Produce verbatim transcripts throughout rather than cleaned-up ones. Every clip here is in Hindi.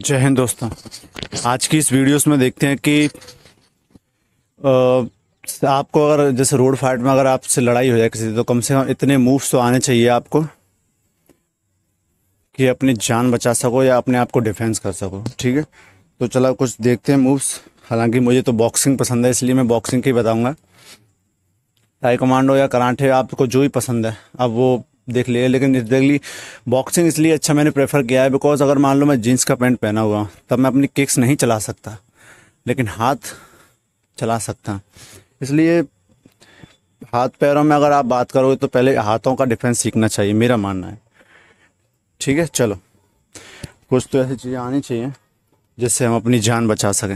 जय हिंद दोस्तों। आज की इस वीडियोस में देखते हैं कि अ, आपको अगर जैसे रोड फाइट में अगर आपसे लड़ाई हो जाए किसी से, तो कम से कम इतने मूव्स तो आने चाहिए आपको कि अपनी जान बचा सको या अपने आप को डिफेंस कर सको। ठीक है, तो चलो कुछ देखते हैं मूव्स। हालांकि मुझे तो बॉक्सिंग पसंद है, इसलिए मैं बॉक्सिंग के ही बताऊंगा। टाई कमांडो या कराटे, आपको जो भी पसंद है अब वो देख लिए। लेकिन एग्जैक्टली बॉक्सिंग इसलिए अच्छा मैंने प्रेफर किया है बिकॉज अगर मान लो मैं जीन्स का पैंट पहना हुआ तब मैं अपनी किक्स नहीं चला सकता, लेकिन हाथ चला सकता। इसलिए हाथ पैरों में अगर आप बात करोगे तो पहले हाथों का डिफेंस सीखना चाहिए, मेरा मानना है। ठीक है, चलो कुछ तो ऐसी चीज़ें आनी चाहिए जिससे हम अपनी जान बचा सकें।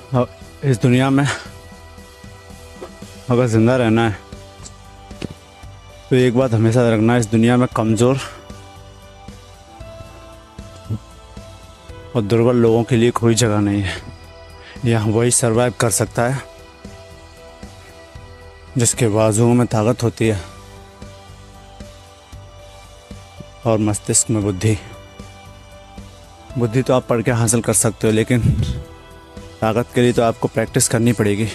और इस दुनिया में अगर ज़िंदा रहना है तो एक बात हमेशा रखना है, इस दुनिया में कमज़ोर और दुर्बल लोगों के लिए कोई जगह नहीं है। यहाँ वही सरवाइव कर सकता है जिसके बाजुओं में ताकत होती है और मस्तिष्क में बुद्धि। बुद्धि तो आप पढ़ के हासिल कर सकते हो, लेकिन ताकत के लिए तो आपको प्रैक्टिस करनी पड़ेगी।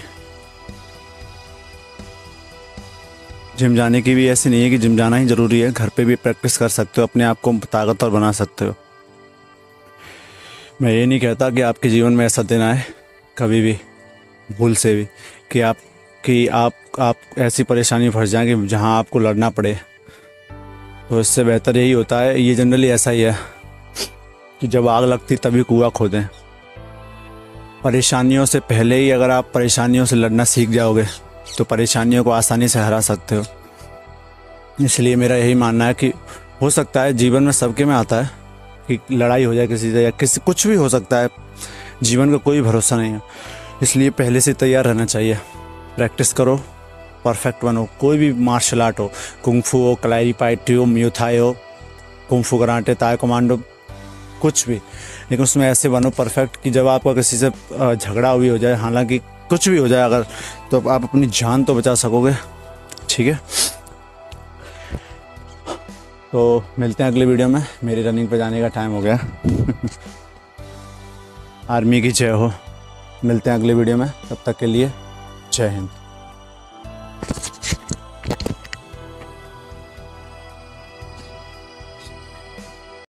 जिम जाने की भी ऐसी नहीं है कि जिम जाना ही ज़रूरी है, घर पे भी प्रैक्टिस कर सकते हो, अपने आप को ताकतवर बना सकते हो। मैं ये नहीं कहता कि आपके जीवन में ऐसा दिन आए कभी भी भूल से भी कि आप कि आप आप ऐसी परेशानी में फंस जाएं कि जहां आपको लड़ना पड़े। तो इससे बेहतर यही होता है, ये जनरली ऐसा ही है कि जब आग लगती तभी कुआं खोदें। परेशानियों से पहले ही अगर आप परेशानियों से लड़ना सीख जाओगे तो परेशानियों को आसानी से हरा सकते हो। इसलिए मेरा यही मानना है कि हो सकता है जीवन में सबके में आता है कि लड़ाई हो जाए किसी से, या किसी कुछ भी हो सकता है, जीवन का कोई भरोसा नहीं है। इसलिए पहले से तैयार रहना चाहिए। प्रैक्टिस करो, परफेक्ट बनो। कोई भी मार्शल आर्ट हो, कुंग फू हो, कलारी पाइटी हो, म्यू थाई हो, kung fu karate, taekwondo, कुछ भी, लेकिन उसमें ऐसे बनो परफेक्ट कि जब आपका किसी से झगड़ा भी हो जाए, हालांकि कुछ भी हो जाए अगर, तो आप अपनी जान तो बचा सकोगे। ठीक है, तो मिलते हैं अगले वीडियो में। मेरी रनिंग पे जाने का टाइम हो गया। आर्मी की जय हो। मिलते हैं अगले वीडियो में, तब तक के लिए जय हिंद।